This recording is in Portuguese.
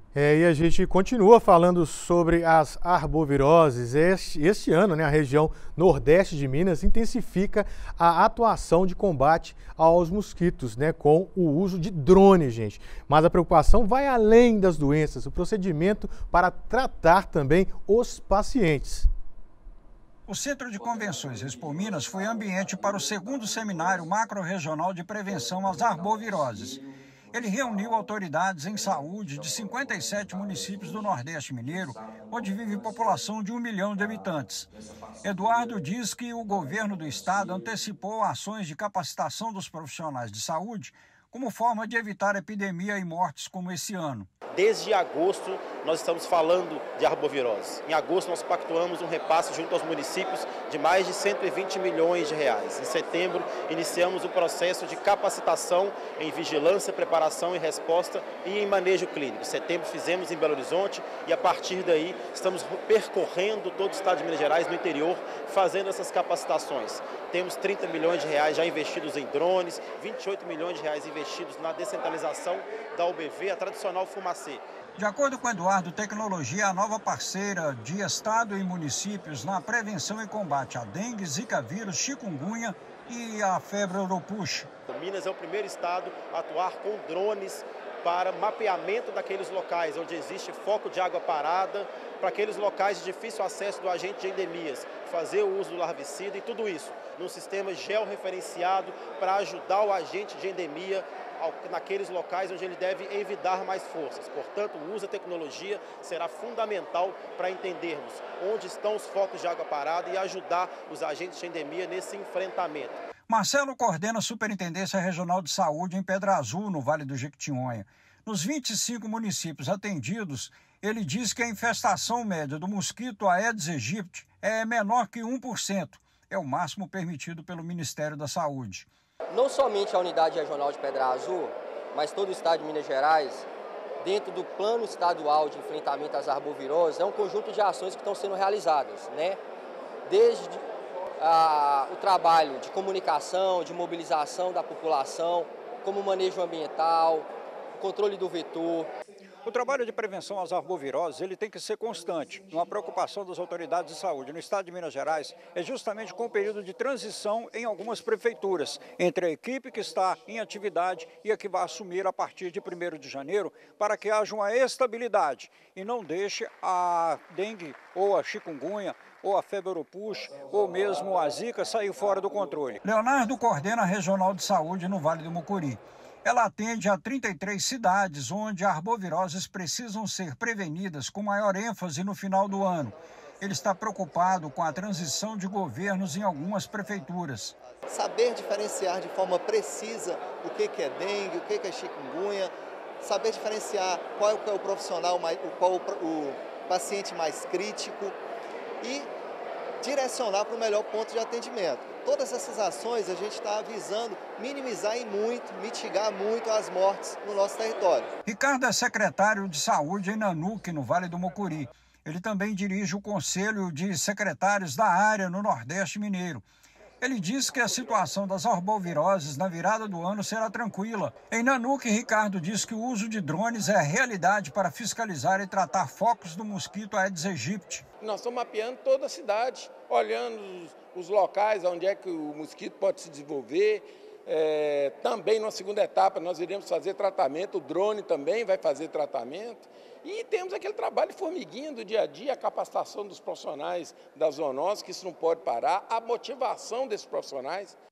E a gente continua falando sobre as arboviroses. Este ano, né, a região nordeste de Minas intensifica a atuação de combate aos mosquitos, né, com o uso de drones, gente. Mas a preocupação vai além das doenças, o procedimento para tratar também os pacientes. O Centro de Convenções Expo Minas foi ambiente para o segundo seminário macro-regional de prevenção às arboviroses. Ele reuniu autoridades em saúde de 57 municípios do Nordeste Mineiro, onde vive população de 1 milhão de habitantes. Eduardo diz que o governo do estado antecipou ações de capacitação dos profissionais de saúde como forma de evitar epidemia e mortes como esse ano. Desde agosto, nós estamos falando de arbovirose. Em agosto, nós pactuamos um repasse junto aos municípios de mais de 120 milhões de reais. Em setembro, iniciamos o processo de capacitação em vigilância, preparação e resposta e em manejo clínico. Em setembro, fizemos em Belo Horizonte e, a partir daí, estamos percorrendo todo o estado de Minas Gerais, no interior, fazendo essas capacitações. Temos 30 milhões de reais já investidos em drones, 28 milhões de reais investidos na descentralização da UBV, a tradicional Fumacê. De acordo com Eduardo, tecnologia é a nova parceira de Estado e municípios na prevenção e combate à dengue, zika vírus, chikungunya e a febre europuxa. Minas é o primeiro estado a atuar com drones para mapeamento daqueles locais onde existe foco de água parada, para aqueles locais de difícil acesso do agente de endemias, fazer o uso do larvicida e tudo isso num sistema georreferenciado para ajudar o agente de endemia naqueles locais onde ele deve evitar mais forças. Portanto, o uso da tecnologia será fundamental para entendermos onde estão os focos de água parada e ajudar os agentes de endemia nesse enfrentamento. Marcelo coordena a Superintendência Regional de Saúde em Pedra Azul, no Vale do Jequitinhonha. Nos 25 municípios atendidos, ele diz que a infestação média do mosquito Aedes aegypti é menor que 1%. É o máximo permitido pelo Ministério da Saúde. Não somente a Unidade Regional de Pedra Azul, mas todo o estado de Minas Gerais, dentro do Plano Estadual de Enfrentamento às Arboviroses, é um conjunto de ações que estão sendo realizadas, né? Desde o trabalho de comunicação, de mobilização da população, como manejo ambiental, controle do vetor. O trabalho de prevenção às arboviroses ele tem que ser constante. Uma preocupação das autoridades de saúde no estado de Minas Gerais é justamente com o período de transição em algumas prefeituras, entre a equipe que está em atividade e a que vai assumir a partir de 1º de janeiro, para que haja uma estabilidade e não deixe a dengue ou a chikungunya ou a febre europuxa, ou mesmo a zika sair fora do controle. Leonardo coordena a Regional de Saúde no Vale do Mucuri. Ela atende a 33 cidades onde arboviroses precisam ser prevenidas com maior ênfase no final do ano. Ele está preocupado com a transição de governos em algumas prefeituras. Saber diferenciar de forma precisa o que é dengue, o que é chikungunya, saber diferenciar qual é o profissional, qual o paciente mais crítico e direcionar para o melhor ponto de atendimento. Todas essas ações a gente está visando minimizar e muito, mitigar muito as mortes no nosso território. Ricardo é secretário de saúde em Nanuque, no Vale do Mucuri. Ele também dirige o Conselho de Secretários da área no Nordeste Mineiro. Ele diz que a situação das arboviroses na virada do ano será tranquila. Em Nanuque, Ricardo diz que o uso de drones é a realidade para fiscalizar e tratar focos do mosquito Aedes aegypti. Nós estamos mapeando toda a cidade, olhando os locais onde é que o mosquito pode se desenvolver. Também na segunda etapa nós iremos fazer tratamento, o drone também vai fazer tratamento. E temos aquele trabalho de formiguinha do dia a dia, a capacitação dos profissionais da zoonose, que isso não pode parar, a motivação desses profissionais.